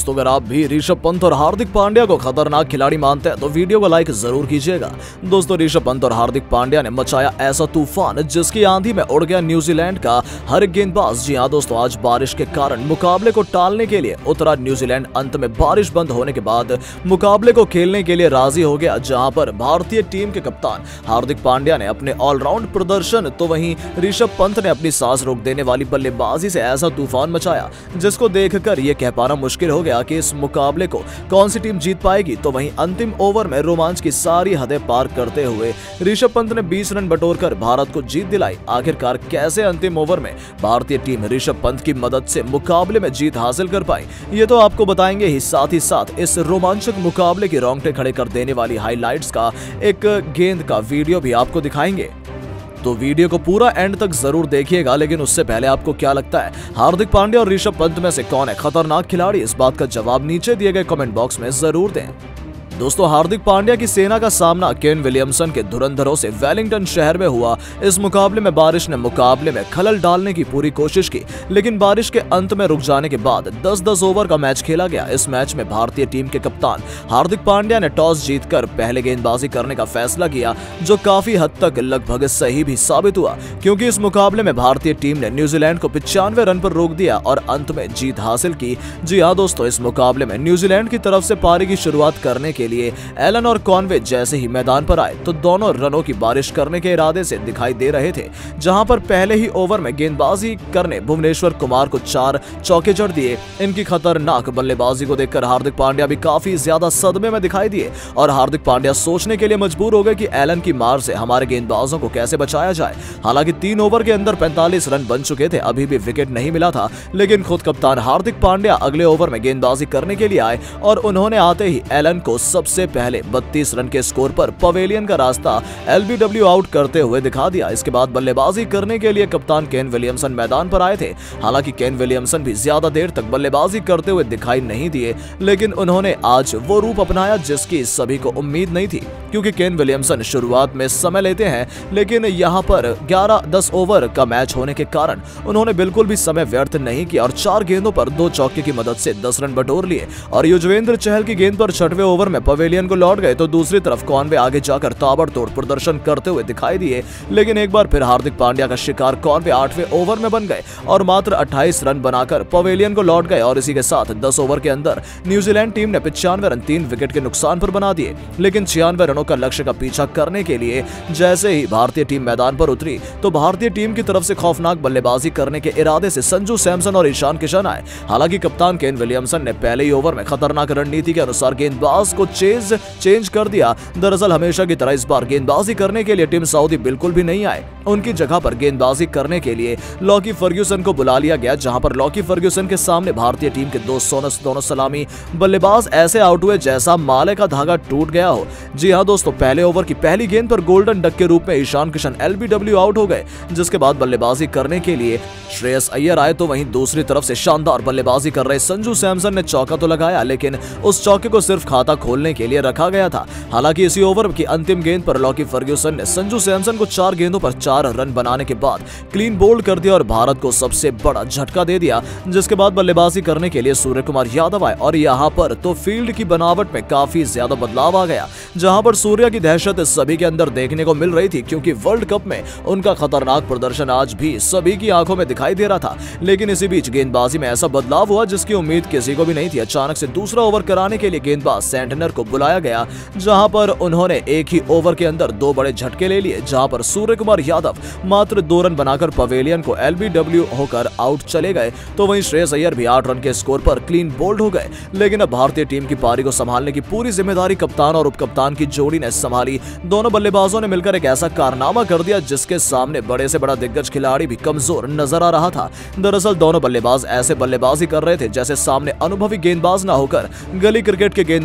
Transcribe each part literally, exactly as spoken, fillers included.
दोस्तों अगर आप भी ऋषभ पंत और हार्दिक पांड्या को खतरनाक खिलाड़ी मानते हैं तो वीडियो को लाइक जरूर कीजिएगा। दोस्तों ऋषभ पंत और हार्दिक पांड्या ने मचाया ऐसा तूफान जिसकी आंधी में उड़ गया न्यूजीलैंड का हर एक गेंदबाज। जी हां दोस्तों, आज बारिश के कारण मुकाबले को टालने के लिए उतरा न्यूजीलैंड। अंत में बारिश बंद होने के बाद मुकाबले को खेलने के लिए राजी हो गया, जहां पर भारतीय टीम के कप्तान हार्दिक पांड्या ने अपने ऑलराउंड प्रदर्शन तो वहीं ऋषभ पंत ने अपनी सांस रोक देने वाली बल्लेबाजी से ऐसा तूफान मचाया जिसको देखकर यह कह पाना मुश्किल हो गया कि इस मुकाबले को कौन सी टीम जीत पाएगी। तो वहीं अंतिम ओवर में रोमांच की सारी हदें पार करते हुए ऋषभ पंत ने बीस रन बटोरकर भारत को जीत दिलाई। आखिरकार कैसे अंतिम ओवर में भारतीय टीम ऋषभ पंत की मदद से मुकाबले में जीत हासिल कर पाई, ये तो आपको बताएंगे ही। साथ ही साथ इस रोमांचक मुकाबले की रोंगटे खड़े कर देने वाली हाइलाइट्स का एक गेंद का वीडियो भी आपको दिखाएंगे, तो वीडियो को पूरा एंड तक जरूर देखिएगा। लेकिन उससे पहले आपको क्या लगता है, हार्दिक पांड्या और ऋषभ पंत में से कौन है खतरनाक खिलाड़ी? इस बात का जवाब नीचे दिए गए कमेंट बॉक्स में जरूर दें। दोस्तों हार्दिक पांड्या की सेना का सामना केन विलियमसन के धुरंधरों से वेलिंगटन शहर में हुआ। इस मुकाबले में बारिश ने मुकाबले में खलल डालने की पूरी कोशिश की, लेकिन बारिश के अंत में रुक जाने के बाद दस दस ओवर का मैच खेला गया। इस मैच में भारतीय टीम के कप्तान हार्दिक पांड्या ने टॉस जीतकर पहले गेंदबाजी करने का फैसला किया, जो काफी हद तक लगभग सही भी साबित हुआ, क्योंकि इस मुकाबले में भारतीय टीम ने न्यूजीलैंड को पिचानवे रन पर रोक दिया और अंत में जीत हासिल की। जी हाँ दोस्तों, इस मुकाबले में न्यूजीलैंड की तरफ से पारी की शुरुआत करने के लिए एलन और कॉनवे जैसे ही मैदान पर आए तो दोनों रनों की बारिश करने के इरादे से दिखाई दे रहे थे, जहां पर पहले ही ओवर में गेंदबाजी करने भुवनेश्वर कुमार को चार चौके जड़ दिए। इनकी खतरनाक बल्लेबाजी को देखकर हार्दिक पांड्या भी काफी ज्यादा सदमे में दिखाई दिए और हार्दिक पांड्या सोचने के लिए मजबूर हो गए कि एलन की मार से हमारे गेंदबाजों को कैसे बचाया जाए। हालांकि तीन ओवर के अंदर पैंतालीस रन बन चुके थे, अभी भी विकेट नहीं मिला था, लेकिन खुद कप्तान हार्दिक पांड्या अगले ओवर में गेंदबाजी करने के लिए आए और उन्होंने आते ही एलन को सबसे पहले बत्तीस रन के स्कोर पर पवेलियन का रास्ता एलबीडब्ल्यू आउट करते हुए दिखा दिया। इसके बाद बल्लेबाजी करने के लिए कप्तान केन विलियमसन मैदान पर आए थे। हालांकि केन विलियमसन भी ज्यादा देर तक बल्लेबाजी करते हुए दिखाई नहीं दिए, लेकिन उन्होंने आज वो रूप अपनाया जिसकी सभी को उम्मीद नहीं थी, क्योंकि केन विलियमसन शुरुआत में समय लेते हैं, लेकिन यहाँ पर ग्यारह दस ओवर का मैच होने के कारण उन्होंने बिल्कुल भी समय व्यर्थ नहीं किया और चार गेंदों पर दो चौके की मदद से दस रन बटोर लिए और युजवेंद्र चहल की गेंद पर छठवें ओवर में पवेलियन को लौट गए। तो दूसरी तरफ कॉनवे आगे जाकर ताबड़तोड़ प्रदर्शन करते हुए दिखाई दिए, लेकिन एक बार फिर हार्दिक पांड्या का शिकार कॉनवे आठवें ओवर में बन गए और मात्र अट्ठाईस रन बनाकर पवेलियन को लौट गए और इसी के साथ दस ओवर के अंदर न्यूजीलैंड टीम ने पिचानवे रन तीन विकेट के नुकसान पर बना दिए। लेकिन छियानवे रनों का लक्ष्य का पीछा करने के लिए जैसे ही भारतीय टीम मैदान पर उतरी तो भारतीय टीम की तरफ से खौफनाक बल्लेबाजी करने के इरादे से संजू सैमसन और ईशान किशन आए। हालांकि कप्तान केन विलियमसन ने पहले ही ओवर में खतरनाक रणनीति के अनुसार गेंदबाज को चेंज चेंज कर दिया। दरअसल हमेशा की तरह इस बार गेंदबाजी करने के लिए टीम सऊदी बिल्कुल भी नहीं आए। उनकी जगह पर गेंदबाजी करने के लिए लॉकी फर्ग्यूसन को बुला लिया गया, जहां पर लॉकी फर्ग्यूसन के सामने भारतीय टीम के दो सोनस दोनों सलामी बल्लेबाज ऐसे आउट हुए जैसा माले का धागा टूट गया हो। जी हां दोस्तों, पहले ओवर की पहली गेंद पर गोल्डन डक के रूप में ईशान किशन एलबीडब्ल्यू आउट हो गए, जिसके बाद बल्लेबाजी करने के लिए श्रेयस अय्यर आए। तो वहीं दूसरी तरफ से शानदार बल्लेबाजी कर रहे संजू सैमसन ने चौका तो लगाया, लेकिन उस चौके को सिर्फ खाता खोलने के लिए रखा गया था। हालांकि इसी ओवर की अंतिम गेंद पर लॉकी फर्ग्यूसन ने संजू सैमसन को चार गेंदों पर चार रन बनाने के बाद क्लीन बोल्ड कर दिया और भारत को सबसे बड़ा झटका दे दिया। जिसके बाद बल्लेबाजी करने के लिए सूर्य कुमार यादव आए और यहां पर तो फील्ड की बनावट में काफी ज्यादा बदलाव आ गया, जहां पर सूर्य की दहशत सभी के अंदर देखने को मिल रही थी, क्योंकि वर्ल्ड कप में उनका खतरनाक प्रदर्शन आज भी सभी की आंखों में दिखाई दे रहा था। लेकिन इसी बीच गेंदबाजी में ऐसा बदलाव हुआ जिसकी उम्मीद किसी को भी नहीं थी। अचानक से दूसरा ओवर कराने के लिए गेंदबाज सेंटनर को बुलाया गया, जहां पर उन्होंने एक ही ओवर के अंदर दो बड़े झटके ले लिए, जहां पर सूर्य कुमार यादव मात्र दो रन बनाकर पवेलियन को एलबीडब्ल्यू होकर आउट चले गए। तो वहीं श्रेयस अय्यर भी आठ रन के स्कोर पर क्लीन बोल्ड हो गए। लेकिन अब भारतीय टीम की पारी को संभालने की पूरी जिम्मेदारी कप्तान और उपकप्तान की जोड़ी ने संभाली। दोनों बल्लेबाजों ने मिलकर एक ऐसा कारनामा कर दिया जिसके सामने बड़े से बड़ा दिग्गज खिलाड़ी भी कमजोर नजर आ रहा था। दरअसल दोनों बल्लेबाज ऐसे बल्लेबाजी कर रहे थे जैसे सामने अनुभवी गेंदबाज न होकर गली क्रिकेट के गेंदबाज हो।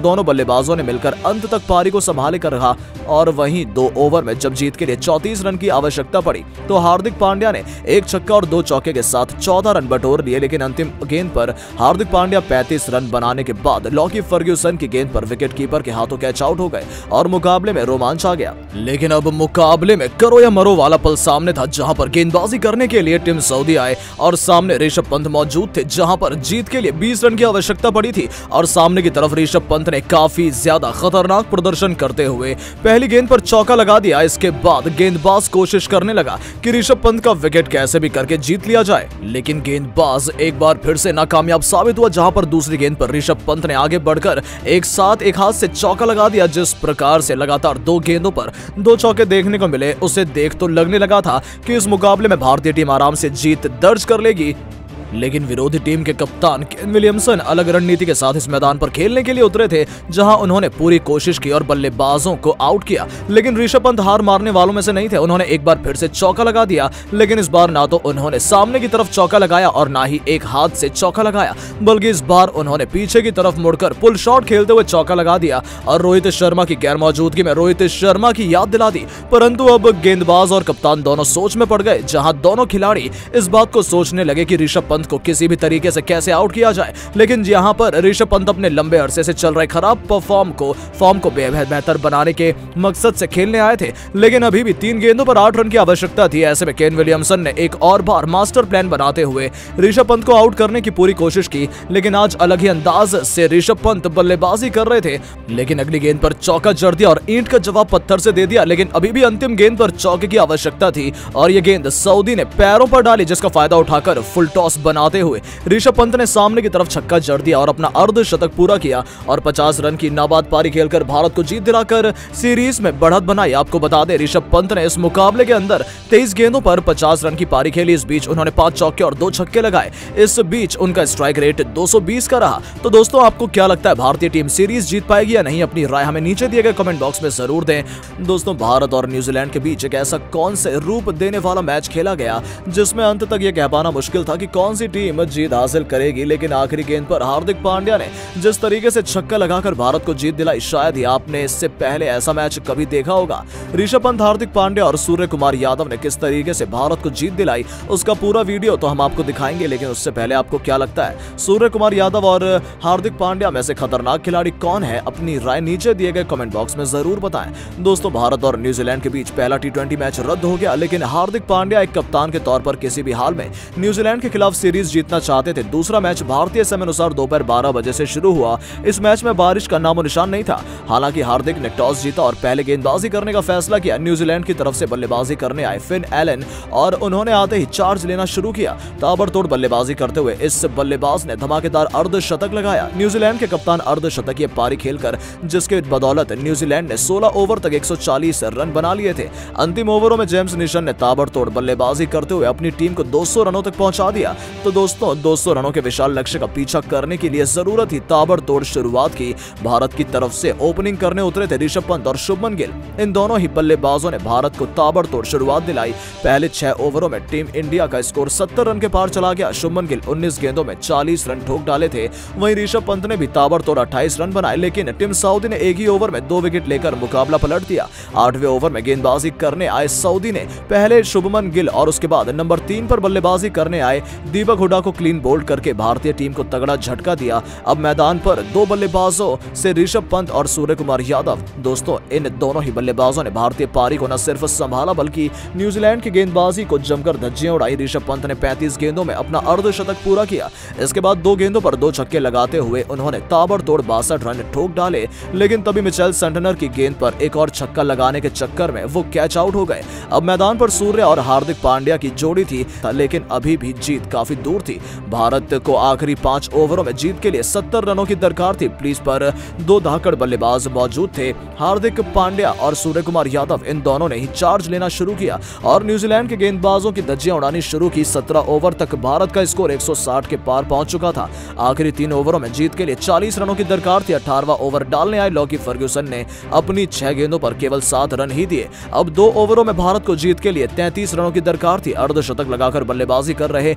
दोनों बल्लेबाजों ने मिलकर अंत तक पारी को संभाले कर रहा और वहीं दो ओवर में जब जीत के लिए चौंतीस रन की आवश्यकता पड़ी तो हार्दिक पांड्या ने एक छक्का और दो चौके के साथ चौदह रन बटोर लिए, लेकिन अंतिम गेंद पर हार्दिक पांड्या पैंतीस रन बनाने के बाद लॉकी फर्ग्यूसन की गेंद पर विकेटकीपर के हाथों कैच आउट हो गए और मुकाबले में रोमांच आ गया। लेकिन अब मुकाबले में करो या मरो वाला पल सामने था, जहां पर गेंदबाजी करने के लिए टीम सऊदी आए और सामने ऋषभ पंत मौजूद थे, जहां पर जीत के लिए बीस रन की आवश्यकता पड़ी थी और सामने की तरफ ऋषभ पंत ने काफी ज्यादा खतरनाक प्रदर्शन करते हुए पहली गेंद पर चौका लगा दिया। इसके बाद गेंदबाज कोशिश करने लगा कि ऋषभ पंत का विकेट कैसे भी करके जीत लिया जाए, लेकिन गेंदबाज एक बार फिर से नाकामयाब साबित हुआ, जहां पर दूसरी गेंद पर ऋषभ पंत ने आगे बढ़कर एक साथ एक हाथ से चौका लगा दिया। जिस प्रकार से लगातार दो गेंदों पर दो चौके देखने को मिले, उसे देख तो लगने लगा था कि इस मुकाबले में भारतीय टीम आराम से जीत दर्ज कर लेगी, लेकिन विरोधी टीम के कप्तान केन विलियमसन अलग रणनीति के साथ इस मैदान पर खेलने के लिए उतरे थे, जहां उन्होंने पूरी कोशिश की और बल्लेबाजों को आउट किया, लेकिन ऋषभ पंत हार मारने वालों में से नहीं थे। उन्होंने एक बार फिर से चौका लगा दिया, लेकिन इस बार ना तो उन्होंने सामने की तरफ चौका लगाया और ना ही एक हाथ से चौका लगाया, बल्कि इस बार उन्होंने पीछे की तरफ मुड़कर पुल शॉट खेलते हुए चौका लगा दिया और रोहित शर्मा की गैर मौजूदगी में रोहित शर्मा की याद दिला दी। परंतु अब गेंदबाज और कप्तान दोनों सोच में पड़ गए, जहां दोनों खिलाड़ी इस बात को सोचने लगे कि ऋषभ पंत को किसी भी तरीके से कैसे आउट किया जाए, लेकिन यहां पर ऋषभ पंत अपने लंबे अरसे से चल रहे खराब परफॉर्म को फॉर्म को बेहतर बनाने के मकसद से खेलने आए थे, लेकिन अभी भी तीन गेंदों पर आठ रन की आवश्यकता थी। ऐसे में केन विलियमसन ने एक और बार मास्टर प्लान बनाते हुए ऋषभ पंत को आउट करने की पूरी कोशिश की, लेकिन आज अलग ही अंदाज से ऋषभ पंत बल्लेबाजी कर रहे थे, लेकिन अगली गेंद पर चौका जड़ दिया और ईंट का जवाब पत्थर से दे दिया, लेकिन अभी भी अंतिम गेंद पर चौके की आवश्यकता थी और यह गेंद सऊदी ने पैरों पर डाली, जिसका फायदा उठाकर फुल टॉस बनाते हुए ऋषभ पंत ने सामने की तरफ छक्का जड़ दिया और अपना अर्धशतक पूरा किया और पचास रन की नाबाद पारी खेलकर भारत को जीत दिलाकर सीरीज में बढ़त बनाई। आपको बता दें, ऋषभ पंत ने इस मुकाबले के अंदर तेईस गेंदों पर पचास रन की पारी खेली। इस बीच उन्होंने पांच चौके और दो छक्के लगाए। इस बीच उनका स्ट्राइक रेट दो सौ बीस का रहा। तो दोस्तों, आपको क्या लगता है, भारतीय टीम सीरीज जीत पाएगी या नहीं? अपनी राय हमें नीचे दिए गए कमेंट बॉक्स में जरूर दें। दोस्तों, भारत और न्यूजीलैंड के बीच एक ऐसा कौन से रूप देने वाला मैच खेला गया जिसमें अंत तक यह कह पाना मुश्किल था कि कौन सी टीम जीत हासिल करेगी, लेकिन आखिरी गेंद पर हार्दिक पांड्या ने जिस तरीके से छक्का लगाकर भारत को जीत दिलाई, शायद ही आपने इससे पहले ऐसा मैच कभी देखा होगा। ऋषभ पंत, हार्दिक पांड्या और सूर्य कुमार यादव ने किस तरीके से भारत को जीत दिलाई, उसका पूरा वीडियो तो हम आपको दिखाएंगे, लेकिन उससे पहले आपको क्या लगता है, सूर्य कुमार यादव और हार्दिक पांड्या में से खतरनाक खिलाड़ी कौन है? अपनी राय नीचे दिए गए कमेंट बॉक्स में जरूर बताएं। दोस्तों, भारत और न्यूजीलैंड के बीच पहला टी ट्वेंटी मैच रद्द हो गया, लेकिन हार्दिक पांड्या एक कप्तान के तौर पर किसी भी हाल में न्यूजीलैंड के खिलाफ सीरीज जीतना चाहते थे। दूसरा मैच भारतीय समय अनुसार दोपहर बारह बजे से शुरू हुआ। इस मैच में बारिश का नामो निशान नहीं था। हालांकि हार्दिक ने टॉस जीता और पहले गेंदबाजी करने का फैसला किया। न्यूजीलैंड की तरफ से बल्लेबाजी करने आए फिन एलन और उन्होंने आते ही चार्ज लेना शुरू किया। ताबड़तोड़ बल्लेबाजी करते हुए इस बल्लेबाज ने धमाकेदार अर्धशतक लगाया। न्यूजीलैंड के कप्तान अर्धशतकीय पारी खेलकर, जिसके बदौलत न्यूजीलैंड ने सोलह ओवर तक एक सौ चालीस रन बना लिए थे। अंतिम ओवरों में जेम्स निशन ने ताबड़तोड़ बल्लेबाजी करते हुए अपनी टीम को दो सौ रनों तक पहुंचा दिया। तो दोस्तों, दो सौ रनों के विशाल लक्ष्य का पीछा करने के लिए जरूरत ही ताबड़तोड़ शुरुआत की। भारत की तरफ से ओपनिंग करने उतरे थे ऋषभ पंत और शुभमन गिल। इन दोनों ही बल्लेबाजों ने भारत को ताबड़तोड़ शुरुआत दिलाई। पहले छह ओवरों में टीम इंडिया का स्कोर सत्तर रन के पार चला गया। शुभमन गिल उन्नीस गेंदों में चालीस रन ठोक डाले थे। वहीं ऋषभ पंत ने भी ताबड़तोड़ अट्ठाईस रन बनाए, लेकिन टीम सऊदी ने एक ही ओवर में दो विकेट लेकर मुकाबला पलट दिया। आठवें ओवर में गेंदबाजी करने आए सऊदी ने पहले शुभमन गिल और उसके बाद नंबर तीन पर बल्लेबाजी करने आए दीपक हुडा को क्लीन बोल्ड करके भारतीय टीम को तगड़ा झटका दिया। अब मैदान पर दो बल्लेबाजों से ऋषभ पंत और सूर्य कुमार यादव। दोस्तों, इन दोनों ही बल्लेबाजों ने भारतीय पारी को न सिर्फ संभाला बल्कि न्यूजीलैंड की गेंदबाजी को जमकर धज्जियां उड़ाई। ऋषभ पंत ने पैंतीस गेंदों में अपना अर्धशतक पूरा किया। इसके बाद दो गेंदों पर दो छक्के लगाते हुए उन्होंने ताबड़तोड़ बासठ रन ठोक डाले, लेकिन तभी मिचेल सेंटनर की गेंद पर एक और छक्का लगाने के चक्कर में वो कैच आउट हो गए। अब मैदान पर सूर्य और हार्दिक पांड्या की जोड़ी थी, लेकिन अभी भी जीत काफी दूर थी। भारत को आखिरी पांच ओवरों में जीत के लिए सत्तर रनों की दरकार थी। प्लीज पर दो धाकड़ बल्लेबाज मौजूद थे। हार्दिक पांड्या और सूर्य कुमार यादव, इन दोनों ने ही चार्ज लेना शुरू किया और न्यूजीलैंड के गेंदबाजों की धज्जियां उड़ानी शुरू की। सत्रह ओवर तक भारत का स्कोर एक सौ साठ के पार पहुंच चुका था। आखिरी तीन ओवरों में जीत के लिए चालीस रनों की दरकार थी। अठारहवां ओवर डालने आए लॉकी फर्ग्यूसन ने अपनी छह गेंदों पर केवल सात रन ही दिए। अब दो ओवरों में भारत को जीत के लिए तैंतीस रनों की दरकार थी। अर्धशतक लगाकर बल्लेबाजी कर रहे सूर्य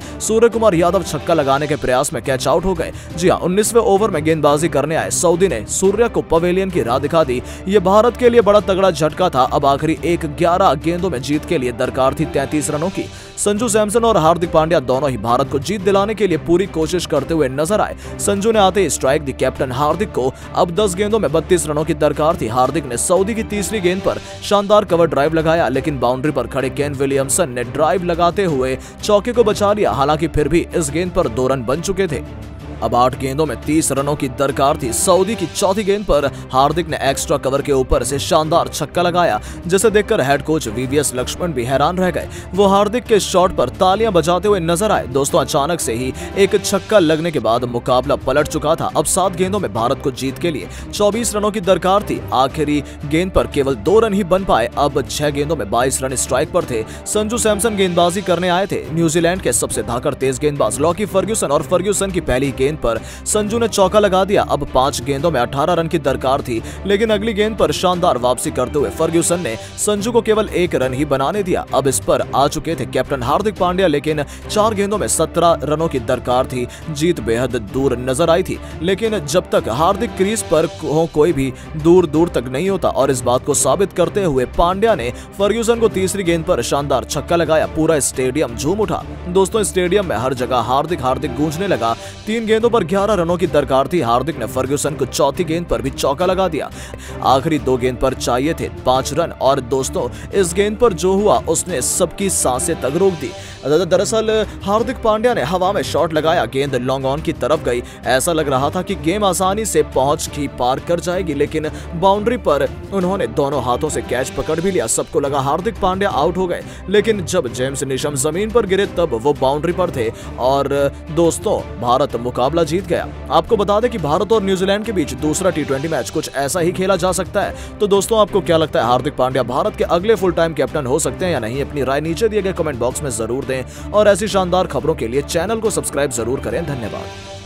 कुमार यादव छक्का लगाने के प्रयास में कैच आउट हो गए। जी हाँ, उन्नीसवें ओवर में गेंदबाजी करने आए सऊदी ने सूर्या को पवेलियन की राह दिखा दी। ये भारत के लिए बड़ा तगड़ा झटका था। अब आखिरी एक ग्यारह गेंदों में जीत के लिए दरकार थी तैंतीस रनों की। संजू सैमसन और हार्दिक पांड्या दोनों ही भारत को जीत दिलाने के लिए पूरी कोशिश करते हुए नजर आए। संजू ने आते ही स्ट्राइक दी कैप्टन हार्दिक को। अब दस गेंदों में बत्तीस रनों की दरकार थी। हार्दिक ने सऊदी की तीसरी गेंद पर शानदार कवर ड्राइव लगाया, लेकिन बाउंड्री पर खड़े केन विलियमसन ने ड्राइव लगाते हुए चौके को बचा लिया। हालांकि फिर भी इस गेंद पर दो रन बन चुके थे। अब आठ गेंदों में तीस रनों की दरकार थी। सऊदी की चौथी गेंद पर हार्दिक ने एक्स्ट्रा कवर के ऊपर से शानदार छक्का लगाया, जिसे देखकर हेड कोच वीवीएस लक्ष्मण भी हैरान रह गए। वो हार्दिक के शॉट पर तालियां बजाते हुए नजर आए। दोस्तों, अचानक से ही एक छक्का लगने के बाद मुकाबला पलट चुका था। अब सात गेंदों में भारत को जीत के लिए चौबीस रनों की दरकार थी। आखिरी गेंद पर केवल दो रन ही बन पाए। अब छह गेंदों में बाईस रन स्ट्राइक पर थे। संजू सैमसन गेंदबाजी करने आए थे। न्यूजीलैंड के सबसे धाकड़ तेज गेंदबाज लॉकी फर्ग्यूसन और फर्ग्यूसन की पहली गेंद पर संजू ने चौका लगा दिया। अब पांच गेंदों में अठारह रन की दरकार थी, लेकिन अगली गेंद पर शानदार वापसी करते हुए फर्ग्यूसन ने संजू को केवल एक रन ही बनाने दिया। अब इस पर आ चुके थे कैप्टन हार्दिक पांड्या, लेकिन चार गेंदों में सत्रह रनों की दरकार थी। जीत बेहद दूर नजर आई थी, लेकिन जब तक हार्दिक क्रीज पर हो कोई भी दूर दूर तक नहीं होता, और इस बात को साबित करते हुए पांड्या ने फर्ग्यूसन को तीसरी गेंद पर शानदार छक्का लगाया। पूरा स्टेडियम झूम उठा। दोस्तों, स्टेडियम में हर जगह हार्दिक हार्दिक गूंजने लगा। तीन गेंदों पर ग्यारह रनों की दरकार थी। हार्दिक ने फर्ग्यूसन को चौथी गेंद पर भी चौका लगा दिया। आखिरी दो गेंद पर चाहिए थे पांच रन, और दोस्तों इस गेंद पर जो हुआ उसने सबकी सांसें तक रोक दी। दरअसल हार्दिक पांड्या ने हवा में शॉट लगाया, गेंद लॉन्ग ऑन की तरफ गई। ऐसा लग रहा था कि गेम आसानी से पहुंच की पार कर जाएगी, लेकिन बाउंड्री पर उन्होंने दोनों हाथों से कैच पकड़ भी लिया। सबको लगा हार्दिक पांड्या आउट हो गए, लेकिन जब जेम्स नीशम जमीन पर गिरे तब वो बाउंड्री पर थे, और दोस्तों भारत मुकाबला जीत गया। आपको बता दें कि भारत और न्यूजीलैंड के बीच दूसरा टी ट्वेंटी मैच कुछ ऐसा ही खेला जा सकता है। तो दोस्तों, आपको क्या लगता है, हार्दिक पांड्या भारत के अगले फुल टाइम कैप्टन हो सकते हैं या नहीं? अपनी राय नीचे दिए गए कमेंट बॉक्स में जरूर दें, और ऐसी शानदार खबरों के लिए चैनल को सब्सक्राइब जरूर करें। धन्यवाद।